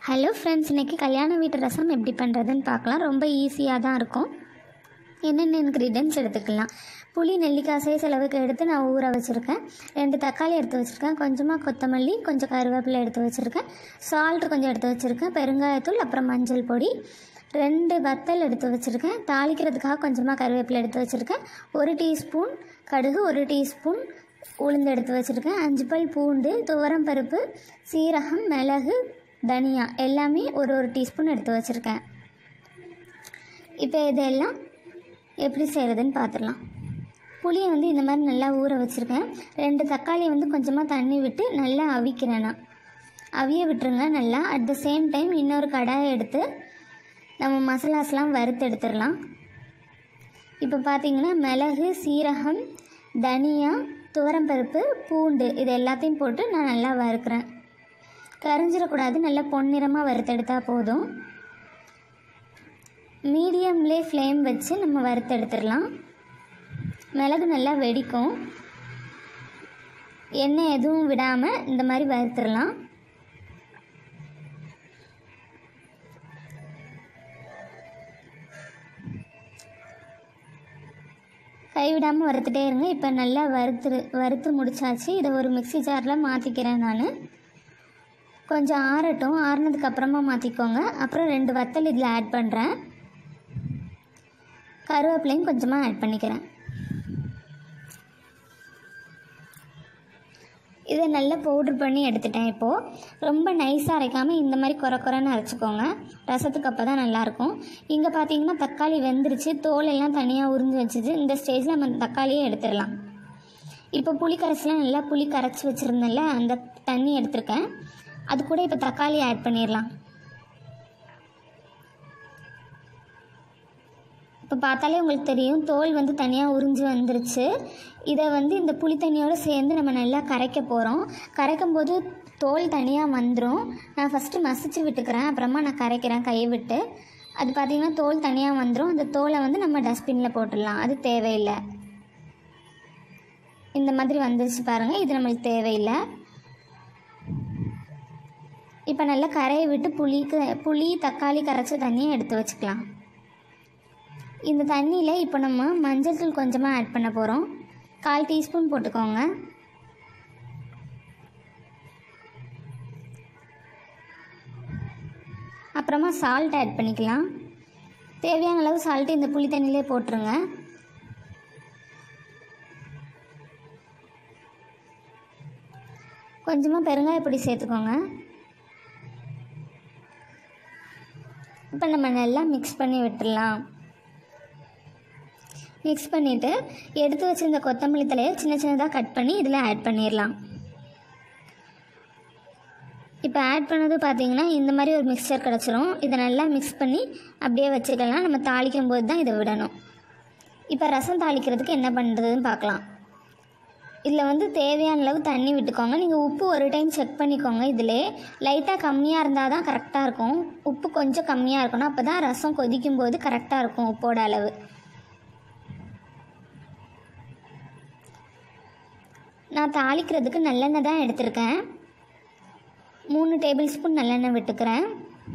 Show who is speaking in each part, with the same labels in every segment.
Speaker 1: Hello friends, இன்றைக்கி கல்யாண வீட்டு ரசம் எப்படி பண்ணுறதுன்னு பார்க்கலாம். ரொம்ப ஈஸியாக தான் இருக்கும். என்னென்ன இன்க்ரீடியன்ட்ஸ் எடுத்துக்கலாம். புளி நெல்லிக்காய் சைஸ் அளவுக்கு எடுத்து நான் ஊற வச்சுருக்கேன். 2 தக்காளி எடுத்து வச்சுருக்கேன். கொஞ்சமாக கொத்தமல்லி, கொஞ்சம் கருவேப்பிலை எடுத்து வச்சுருக்கேன். சால்ட் கொஞ்சம் எடுத்து வச்சுருக்கேன். பெருங்காயத்தூள், அப்புறம் மஞ்சள் பொடி, 2 வத்தல் எடுத்து வச்சுருக்கேன். தாளிக்கிறதுக்காக கொஞ்சமாக கருவேப்பிலை எடுத்து வச்சுருக்கேன். 1 டீஸ்பூன் கடுகு, 1 டீஸ்பூன் உளுந்து எடுத்து வச்சுருக்கேன். 5 பல் பூண்டு, துவரம் பருப்பு, சீரகம், மிளகு, தனியா எல்லாமே ஒரு டீஸ்பூன் எடுத்து வச்சுருக்கேன். இப்போ இதெல்லாம் எப்படி செய்கிறதுன்னு பார்த்துடலாம். புளியை இந்த மாதிரி நல்லா ஊற வச்சுருக்கேன். 2 தக்காளி கொஞ்சமாக தண்ணி விட்டு நல்லா அவிக்கிறேன். நான் அவிய விட்டுருங்க நல்லா. அட் த சேம் டைம் இன்னொரு கடாயை எடுத்து நம்ம மசாலாஸ்லாம் வறுத்து எடுத்துடலாம். இப்போ பார்த்திங்கன்னா மிளகு, சீரகம், தனியா, துவரம்பருப்பு, பூண்டு இது எல்லாத்தையும் போட்டு நான் நல்லா வறுக்கிறேன். கரிஞ்சிடக்கூடாது, நல்லா பொன்னிறமாக வறுத்தெடுத்தால் போதும். மீடியம்லே ஃப்ளேம் வச்சு நம்ம வறுத்தெடுத்துடலாம். மிளகு நல்லா வெடிக்கும். எண்ணெய் எதுவும் விடாமல் இந்த மாதிரி வறுத்துடலாம். கைவிடாமல் வறுத்துட்டே இருங்க. இப்போ நல்லா வறுத்து முடிச்சாச்சு. இதை ஒரு மிக்ஸி ஜாரில் மாற்றிக்கிறேன். நான் கொஞ்சம் ஆறட்டும். ஆறுனதுக்கப்புறமா மாற்றிக்கோங்க. அப்புறம் 2 வத்தல் இதில் ஆட் பண்ணுறேன். கருவேப்பிலையும் கொஞ்சமாக ஆட் பண்ணிக்கிறேன். இதை நல்லா பவுட்ரு பண்ணி எடுத்துட்டேன். இப்போது ரொம்ப நைஸாக அரைக்காமல் இந்த மாதிரி குறைன்னு அரைச்சிக்கோங்க. ரசத்துக்கு அப்போ தான் நல்லாயிருக்கும். இங்கே பார்த்தீங்கன்னா தக்காளி வெந்துருச்சு, தோல் எல்லாம் தனியாக உறிஞ்சி வச்சுது. இந்த ஸ்டேஜில் நம்ம தக்காளியை எடுத்துடலாம். இப்போ புளி கரைச்சலாம் நல்லா புளி கரைச்சி வச்சுருந்தேன்ல, அந்த தண்ணி எடுத்துருக்கேன். அது கூட இப்போ தக்காளி ஆட் பண்ணிடலாம். இப்போ பார்த்தாலே உங்களுக்கு தெரியும், தோல் தனியாக உறிஞ்சி வந்துருச்சு. இதை இந்த புளி தண்ணியோடு சேர்ந்து நம்ம நல்லா கரைக்க போகிறோம். கரைக்கும் போது தோல் தனியாக வந்துடும். நான் ஃபஸ்ட்டு மசிச்சு விட்டுக்கிறேன், அப்புறமா நான் கரைக்கிறேன் கையை விட்டு. அது பார்த்திங்கன்னா தோல் தனியாக வந்துடும். அந்த தோலை நம்ம டஸ்ட்பினில் போட்டுடலாம். அது தேவையில்லை. இந்த மாதிரி வந்துருச்சு பாருங்கள், இது நம்மளுக்கு தேவையில்லை. இப்போ நல்லா கரையை விட்டு புளி தக்காளி கரைச்ச தண்ணியை எடுத்து வச்சுக்கலாம். இந்த தண்ணியில் இப்போ நம்ம மஞ்சள் தூள் கொஞ்சமாக ஆட் பண்ண போகிறோம். 1/4 டீஸ்பூன் போட்டுக்கோங்க. அப்புறமா சால்ட் ஆட் பண்ணிக்கலாம். தேவையான அளவு சால்ட்டு இந்த புளி தண்ணியிலே போட்டுருங்க. கொஞ்சமாக பெருங்காயப்பொடி சேர்த்துக்கோங்க. இப்போ நம்ம நல்லா மிக்ஸ் பண்ணி விட்டுடலாம். மிக்ஸ் பண்ணிவிட்டு எடுத்து வச்சுருந்த கொத்தமல்லி தலையை சின்னதாக கட் பண்ணி இதில் ஆட் பண்ணிடலாம். இப்போ ஆட் பண்ணது பார்த்திங்கன்னா இந்த மாதிரி ஒரு மிக்சர் கிடச்சிரும். இதை நல்லா மிக்ஸ் பண்ணி அப்படியே வச்சுக்கலாம். நம்ம தாளிக்கும் போது தான் இதை விடணும். இப்போ ரசம் தாளிக்கிறதுக்கு என்ன பண்ணுறதுன்னு பார்க்கலாம். இதில் தேவையான அளவு தண்ணி விட்டுக்கோங்க. நீங்கள் உப்பு ஒரு டைம் செக் பண்ணிக்கோங்க. இதில் லைட்டாக கம்மியாக இருந்தால் தான் கரெக்டாக இருக்கும். உப்பு கொஞ்சம் கம்மியாக இருக்கணும். அப்போ தான் ரசம் கொதிக்கும் போது கரெக்டாக இருக்கும் உப்போட அளவு. நான் தாளிக்கிறதுக்கு நல்லெண்ணெய் தான் எடுத்திருக்கேன். 3 டேபிள் ஸ்பூன் நல்லெண்ணெய் விட்டுக்கிறேன்.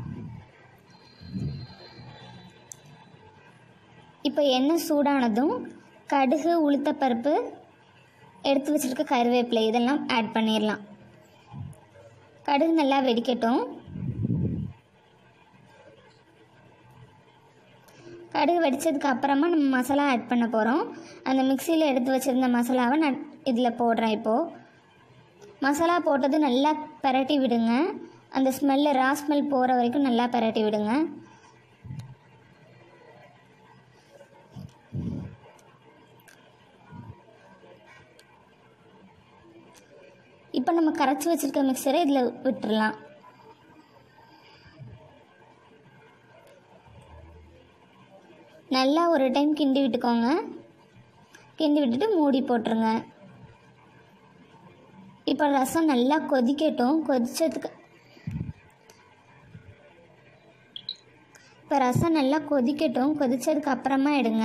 Speaker 1: இப்போ எண்ணெய் சூடானதும் கடுகு, உளுத்தப்பருப்பு, எடுத்து வச்சுருக்க கருவேப்பிலை இதெல்லாம் ஆட் பண்ணிடலாம். கடுகு நல்லா வெடிக்கட்டும். கடுகு வெடித்ததுக்கு அப்புறமா நம்ம மசாலா ஆட் பண்ண போகிறோம். அந்த மிக்சியில் எடுத்து வச்சுருந்த மசாலாவை நான் இதில் போடுறேன். இப்போது மசாலா போட்டது நல்லா பிரட்டி விடுங்க. அந்த ரா ஸ்மெல் போகிற வரைக்கும் நல்லா பிரட்டி விடுங்க. இப்போ நம்ம கரைச்சி வச்சுருக்க மிக்சரை இதில் விட்டுடலாம். நல்லா ஒரு டைம் கிண்டி விட்டுக்கோங்க. கிண்டி விட்டுட்டு மூடி போட்டுருங்க. இப்போ ரசம் நல்லா கொதிக்கட்டும். கொதிச்சதுக்கு அப்புறமா எடுங்க.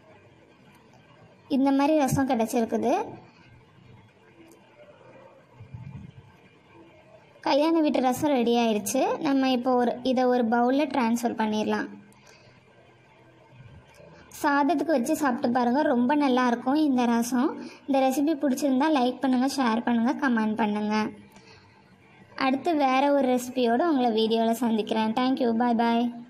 Speaker 1: இந்த மாதிரி ரசம் கிடச்சிருக்குது. கல்யாண வீட்டு ரசம் ரெடி ஆயிடுச்சு. நம்ம இப்போ இதை ஒரு பவுலில் ட்ரான்ஸ்ஃபர் பண்ணிடலாம். சாதத்துக்கு வச்சு சாப்பிட்டு பாருங்கள், ரொம்ப நல்லாயிருக்கும் இந்த ரசம். இந்த ரெசிபி பிடிச்சிருந்தால் லைக் பண்ணுங்கள், ஷேர் பண்ணுங்கள், கமெண்ட் பண்ணுங்கள். அடுத்து வேறு ஒரு ரெசிபியோடு உங்களை வீடியோவில் சந்திக்கிறேன். தேங்க்யூ, பாய் பாய்.